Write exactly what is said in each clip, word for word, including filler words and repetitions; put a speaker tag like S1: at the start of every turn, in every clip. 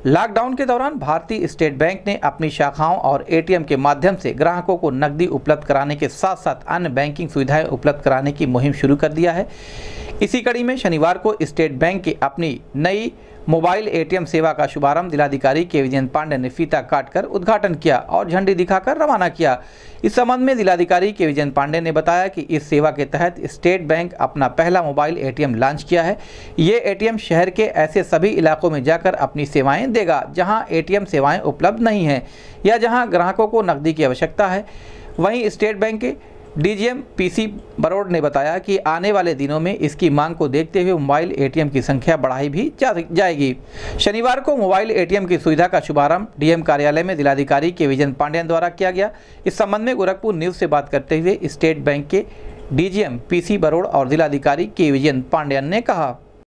S1: Lockdown के दौरान भारतीय स्टेट बैंक ने अपनी शाखाओं और एटीएम के माध्यम से ग्राहकों को नकदी उपलब्ध कराने के साथ साथ अन्य बैंकिंग सुविधाएं उपलब्ध कराने की मुहिम शुरू कर दिया है। इसी कड़ी में शनिवार को स्टेट बैंक की अपनी नई मोबाइल एटीएम सेवा का शुभारंभ जिलाधिकारी के विजयन पांडे ने फीता काटकर उद्घाटन किया और झंडी दिखाकर रवाना किया। इस संबंध में जिलाधिकारी के विजयन पांडे ने बताया कि इस सेवा के तहत स्टेट बैंक अपना पहला मोबाइल एटीएम लॉन्च किया है। ये एटीएम शहर के ऐसे सभी इलाकों में जाकर अपनी सेवाएं देगा जहां एटीएम सेवाएं उपलब्ध नहीं हैं या जहां ग्राहकों को नकदी की आवश्यकता है। वहीं स्टेट बैंक के डीजीएम पीसी बरोड़ ने बताया कि आने वाले दिनों में इसकी मांग को देखते हुए मोबाइल एटीएम की संख्या बढ़ाई भी जा जाएगी। शनिवार को मोबाइल एटीएम की सुविधा का शुभारंभ डीएम कार्यालय में जिलाधिकारी के विजयन पांडेयन द्वारा किया गया। इस संबंध में गोरखपुर न्यूज से बात करते हुए स्टेट बैंक के डीजीएम पीसी बरोड़ और जिलाधिकारी के विजयन पांडेयन ने कहा,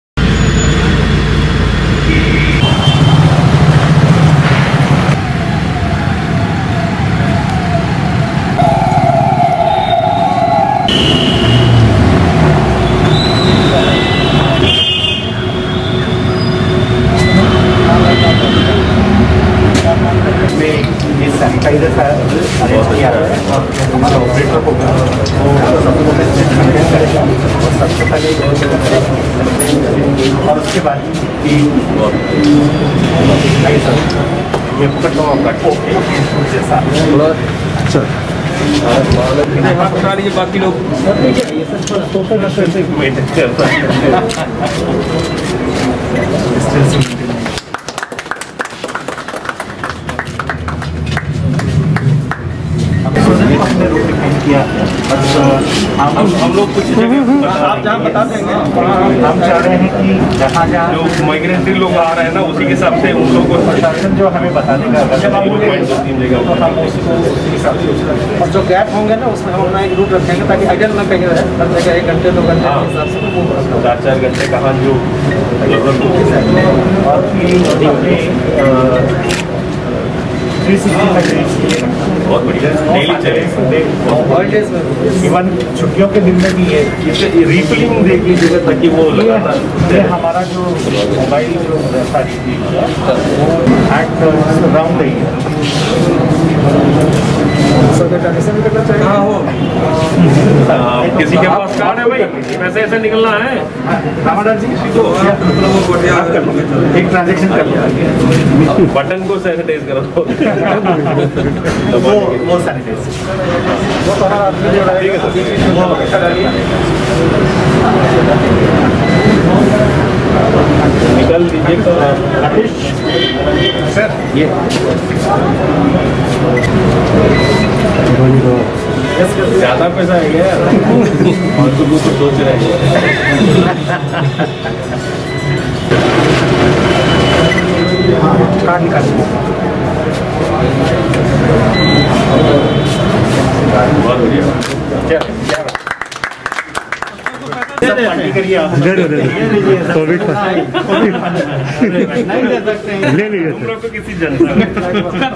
S2: सैनिटाइजर का अरेंज किया है और हमारा ऑपरेटर को और सबसे पहले और उसके बाद ये पकड़ता हूँ
S3: बता लीजिए बाकी लोग
S2: हमने रोड डिफाइन किया हम हम लोग कुछ जगह आप जहाँ बता देंगे। हम चाह रहे हैं कि जहाँ जहाँ
S3: जो माइग्रेंट्री लोग आ रहे हैं ना उसी के हिसाब से उन लोगों को
S2: प्रशासन जो हमें बता देगा अगर हम उसको उसी हिसाब से और जो गैप होंगे ना उसमें हम अपना एक रूट रखेंगे ताकि आइडियल में कहीं रहे हर जगह एक घंटे दो घंटे के हिसाब से
S3: चार चार घंटे कहाँ जो
S2: और थ्री सिक्सटी
S3: बहुत बढ़िया डेली चले
S2: इवन छुट्टियों के दिन में भी है
S3: रिफिलिंग देख लीजिएगा ताकि वो
S2: ये हमारा जो मोबाइल जो रहता है वो एक्ट राउंड ही
S3: है। किसी के पास कार्ड है भाई पैसे ऐसे निकलना है
S2: एक ट्रांजेक्शन कर लिया
S3: बटन को सैनिटाइज करो
S2: वो वो सैनिटाइज वो तो
S3: निकल लीजिए तो
S2: सर ये
S3: ज्यादा पैसा है क्या और तो कुछ सोच रहे
S2: कार्ड निकाल
S3: बहुत बढ़िया
S2: क्या क्या कोविड नहीं दे सकते ले लीजिए
S3: तुम लोग को किसी जनता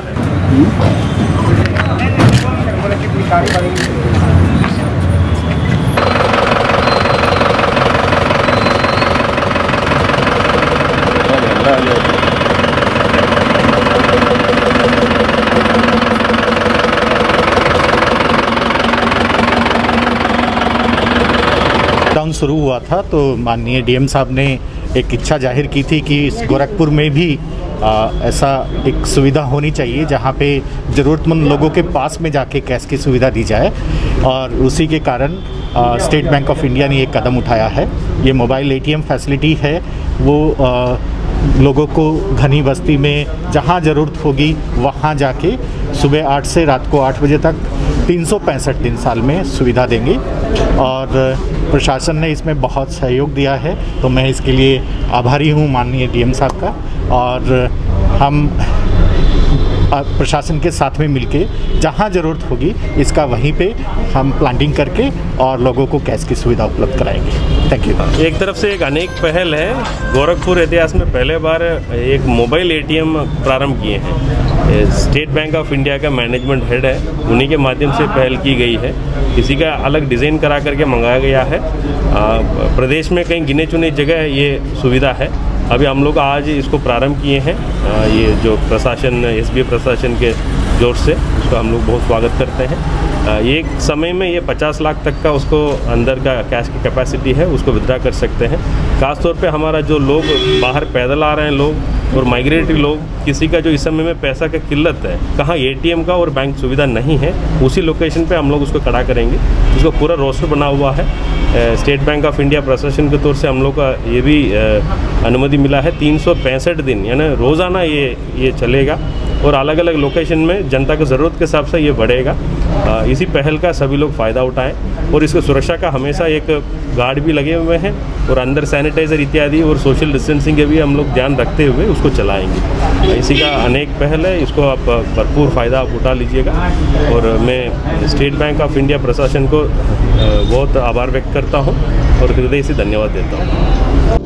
S4: लॉकडाउन शुरू हुआ था तो माननीय डीएम साहब ने एक इच्छा जाहिर की थी कि इस गोरखपुर में भी आ, ऐसा एक सुविधा होनी चाहिए जहाँ पे ज़रूरतमंद लोगों के पास में जाके कैश की सुविधा दी जाए और उसी के कारण आ, स्टेट बैंक ऑफ इंडिया ने एक कदम उठाया है। ये मोबाइल एटीएम फैसिलिटी है वो आ, लोगों को घनी बस्ती में जहाँ ज़रूरत होगी वहाँ जाके सुबह आठ से रात को आठ बजे तक तीन सौ पैंसठ दिन साल में सुविधा देंगे और प्रशासन ने इसमें बहुत सहयोग दिया है तो मैं इसके लिए आभारी हूँ माननीय डीएम साहब का। और हम प्रशासन के साथ में मिलके जहाँ ज़रूरत होगी इसका वहीं पे हम प्लानिंग करके और लोगों को कैश की सुविधा उपलब्ध कराएंगे। Thank you.
S3: एक तरफ से एक अनेक पहल है। गोरखपुर इतिहास में पहले बार एक मोबाइल एटीएम प्रारंभ किए हैं। स्टेट बैंक ऑफ इंडिया का मैनेजमेंट हेड है, उन्हीं के माध्यम से पहल की गई है। किसी का अलग डिज़ाइन करा करके मंगाया गया है। आ, प्रदेश में कई गिने चुने जगह ये सुविधा है अभी हम लोग आज इसको प्रारंभ किए हैं। ये जो प्रशासन, एस बी आई प्रशासन के जोर से उसको हम लोग बहुत स्वागत करते हैं। एक समय में ये पचास लाख तक का उसको अंदर का कैश की कैपेसिटी है, उसको विड्रा कर सकते हैं। खासतौर पे हमारा जो लोग बाहर पैदल आ रहे हैं लोग और माइग्रेटरी लोग, किसी का जो इस समय में पैसा का किल्लत है, कहाँ एटीएम का और बैंक सुविधा नहीं है, उसी लोकेशन पे हम लोग उसको खड़ा करेंगे। उसको पूरा रोस्टर बना हुआ है। स्टेट बैंक ऑफ इंडिया प्रशासन के तौर से हम लोग का ये भी अनुमति मिला है। तीन सौ पैंसठ दिन यानी रोज़ाना ये ये चलेगा और अलग अलग लोकेशन में जनता की ज़रूरत के हिसाब से ये बढ़ेगा। इसी पहल का सभी लोग फ़ायदा उठाएं और इसको सुरक्षा का हमेशा एक गार्ड भी लगे हुए हैं और अंदर सैनिटाइज़र इत्यादि और सोशल डिस्टेंसिंग के भी हम लोग ध्यान रखते हुए उसको चलाएंगे। इसी का अनेक पहल है, इसको आप भरपूर फ़ायदा आप उठा लीजिएगा। और मैं स्टेट बैंक ऑफ इंडिया प्रशासन को बहुत आभार व्यक्त करता हूँ और हृदय से धन्यवाद देता हूँ।